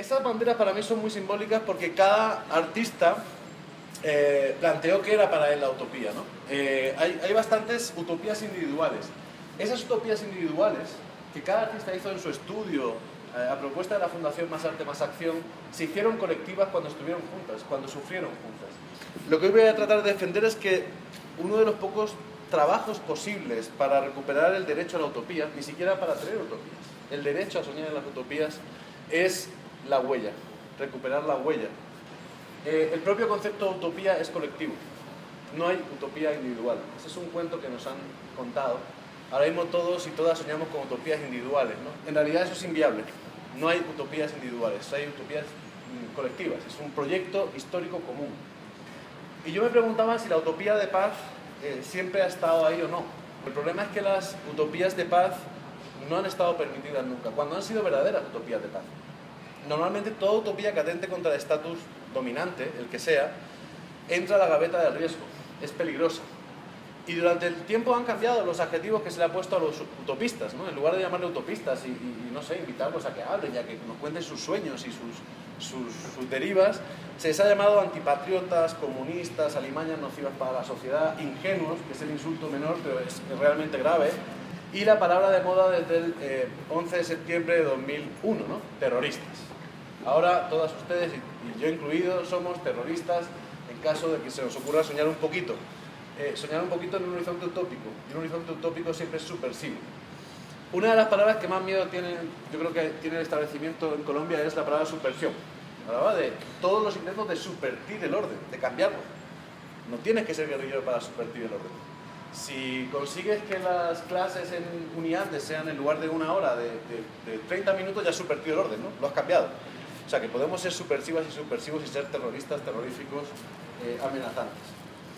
esas banderas para mí son muy simbólicas porque cada artista planteó que era para él la utopía, ¿no? Hay bastantes utopías individuales. Esas utopías individuales que cada artista hizo en su estudio, a propuesta de la Fundación Más Arte Más Acción, se hicieron colectivas cuando estuvieron juntas, cuando sufrieron juntas. Lo que hoy voy a tratar de defender es que uno de los pocos trabajos posibles para recuperar el derecho a la utopía, ni siquiera para tener utopías, el derecho a soñar en las utopías, es la huella, recuperar la huella. El propio concepto de utopía es colectivo, no hay utopía individual. Ese es un cuento que nos han contado. Ahora mismo todos y todas soñamos con utopías individuales, ¿no? En realidad eso es inviable, no hay utopías individuales, hay utopías colectivas, es un proyecto histórico común. Y yo me preguntaba si la utopía de paz siempre ha estado ahí o no. El problema es que las utopías de paz no han estado permitidas nunca, cuando han sido verdaderas utopías de paz. Normalmente toda utopía que atente contra el estatus dominante, el que sea, entra a la gaveta del riesgo, es peligrosa. Y durante el tiempo han cambiado los adjetivos que se le ha puesto a los utopistas, ¿no? En lugar de llamarle utopistas y no sé, invitarlos a que hablen y a que nos cuenten sus sueños y sus derivas, se les ha llamado antipatriotas, comunistas, alimañas nocivas para la sociedad, ingenuos, que es el insulto menor, pero es realmente grave, y la palabra de moda desde el 11 de septiembre de 2001, ¿no? Terroristas. Ahora todas ustedes, y yo incluido, somos terroristas en caso de que se nos ocurra soñar un poquito. Soñar un poquito en un horizonte utópico, y un horizonte utópico siempre es subversivo. Una de las palabras que más miedo tiene, yo creo que tiene el establecimiento en Colombia, es la palabra subversión. Hablaba de todos los intentos de subvertir el orden, de cambiarlo. No tienes que ser guerrillero para subvertir el orden. Si consigues que las clases en Uniandes sean en lugar de 1 hora, de 30 minutos, ya has subvertido el orden, ¿no? Lo has cambiado. O sea que podemos ser subversivas y subversivos y ser terroristas, terroríficos, amenazantes.